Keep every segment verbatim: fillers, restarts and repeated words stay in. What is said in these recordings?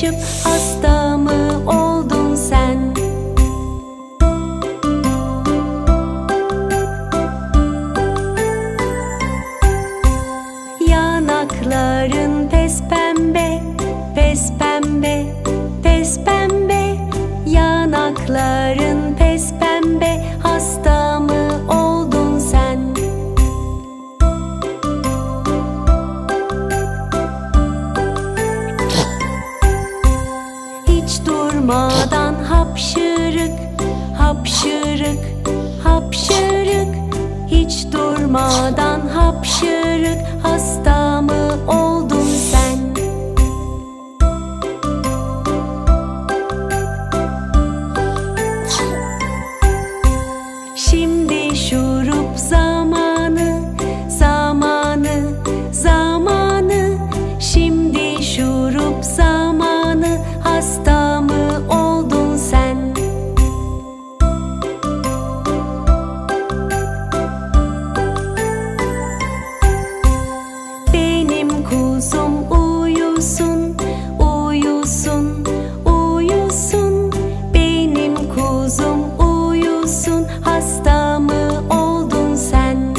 karışıp hasta mı oldun sen? Yanakların pes pembe, pes pembe, pes pembe. Yanakların pes pembe, hasta mı oldun sen? Hiç durmadan hapşırık, hapşırık, hapşırık. Hiç durmadan hapşırık, hasta mı oldun sen? Şimdi şurup zamanı, zamanı, zamanı. Şimdi şurup zamanı, hasta mı oldun sen? Benim kuzum uyusun, uyusun, uyusun. Benim kuzum uyusun, hasta mı oldun sen?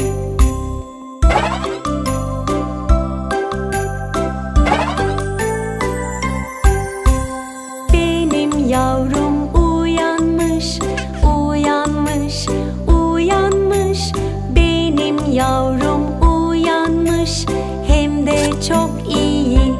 Benim yavrum uyanmış, uyanmış, uyanmış. Benim yavrum uyanmış, hem de çok iyi.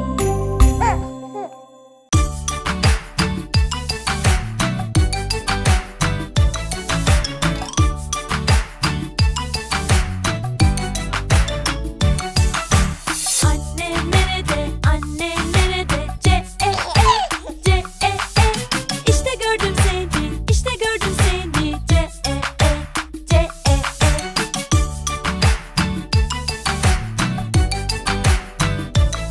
Anne nerede? Anne nerede? C E E, C E E. İşte gördüm seni, işte gördüm seni. C E E, C E E.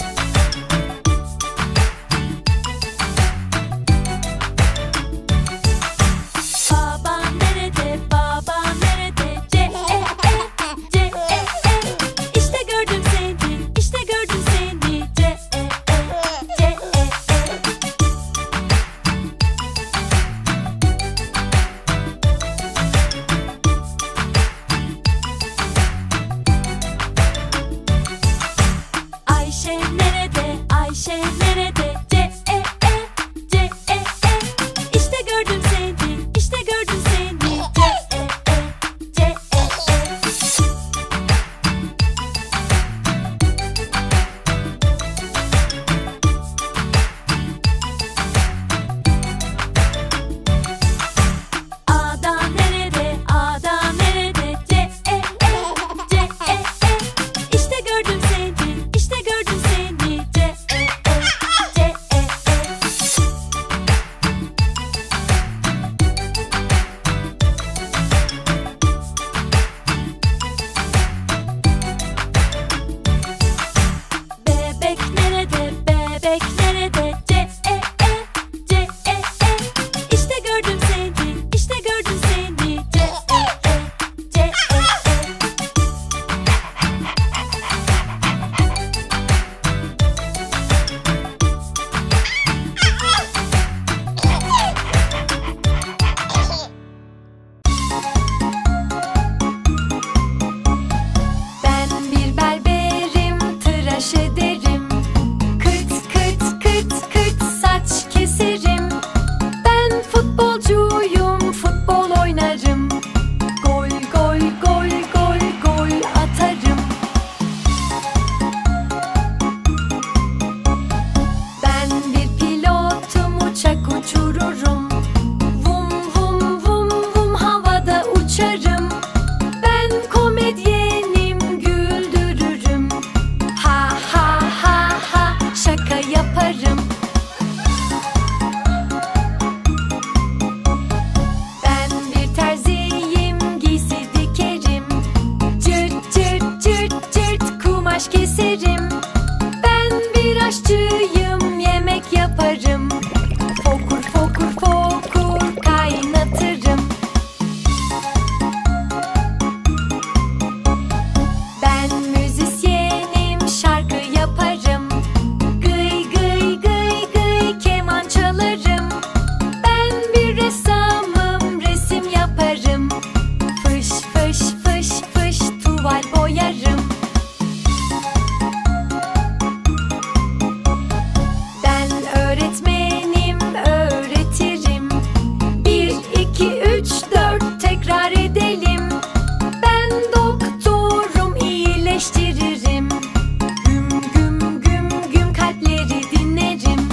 iyileştiririm. Güm güm güm güm kalpleri dinlerim.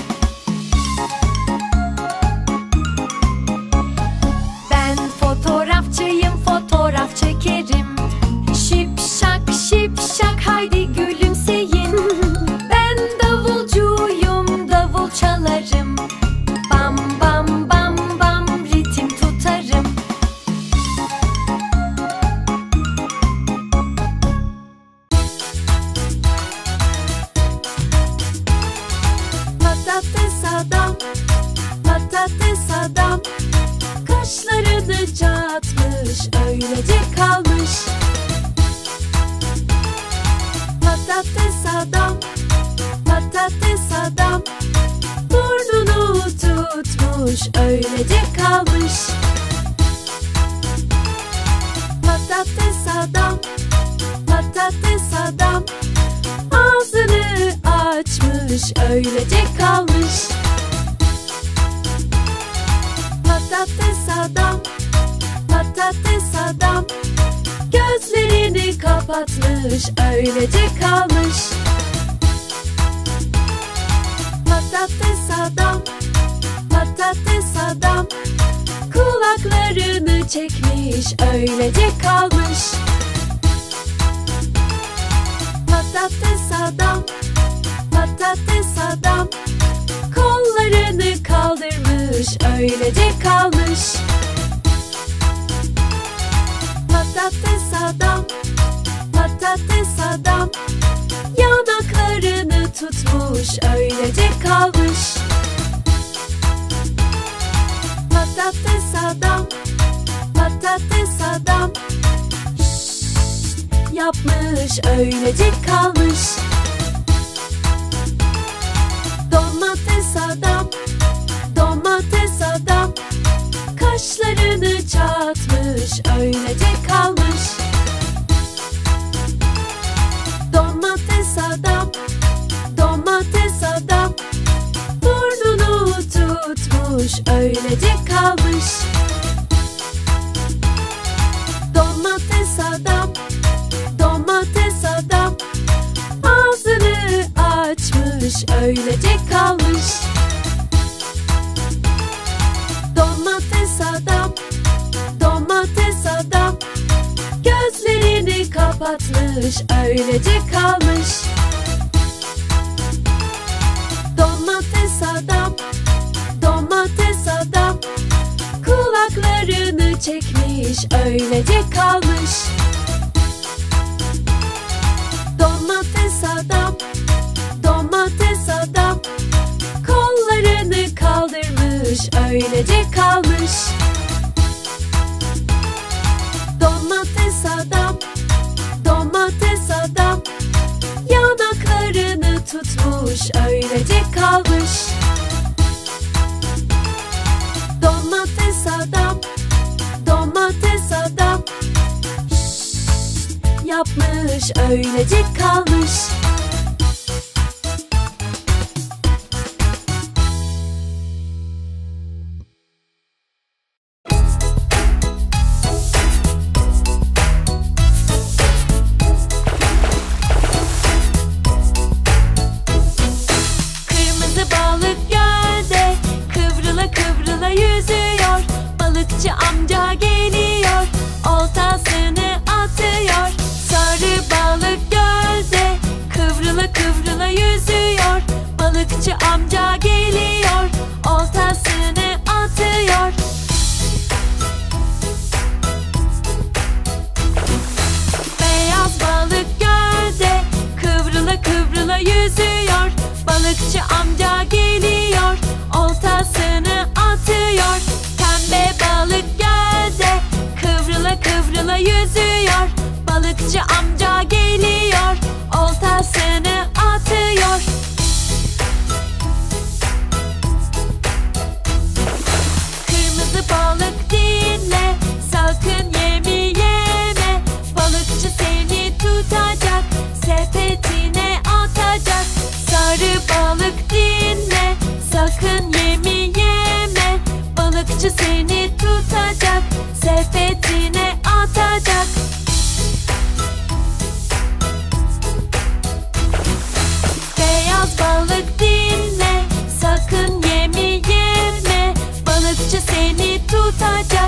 Ben fotoğrafçıyım, fotoğraf çekerim. Şip şak şip şak haydi gülümseyin. Ben davulcuyum, davul çalarım. Bam bam bam bam ritim tutarım. Patates adam, patates adam, kaşlarını çatmış, öylece kalmış. Patates adam, patates adam, burnunu tutmuş, öylece kalmış. Patates adam, patates adam, ağzını açmış, öylece kalmış. Patates adam, patates adam, gözlerini kapatmış, öylece kalmış. Patates adam, patates adam, kulaklarını çekmiş, öylece kalmış. Patates adam, patates adam, kollarını kaldırmış, öylece kalmış. Patates adam, patates adam, yanaklarını tutmuş, öylece kalmış. Patates adam, patates adam, şşş yapmış, öylece kalmış. Domates adam, domates adam, kaşlarını çatmış, öylece kalmış. Domates adam, domates adam, burnunu tutmuş, öylece kalmış. Domates adam, domates adam, ağzını açmış, öylece kalmış. Domates adam, domates adam, gözlerini kapatmış, öylece kalmış. Domates adam, domates adam, kulaklarını çekmiş, öylece kalmış. Domates adam, domates adam, kollarını kaldırmış, öylece kalmış. Domates adam, domates adam, yanaklarını tutmuş, öylece kalmış. Domates adam, domates adam, şşş yapmış, öylece kalmış. Balıkçı amca geliyor, oltasını atıyor. Sarı balık gölde kıvrıla kıvrıla yüzüyor. Balıkçı amca geliyor, oltasını atıyor. Beyaz balık gölde kıvrıla kıvrıla yüzüyor. Balıkçı amca geliyor, oltasını atıyor. Pembe balık gölde kıvrıla kıvrıla yüzüyor. Balıkçı amca geliyor, oltasını atıyor. Kırmızı balık dinle, sakın yemi yeme. Balıkçı seni tutacak, sepetine atacak. Sarı balık dinle, sakın yemi yeme. Balıkçı seni tutacak, sepetine atacak. tutacak.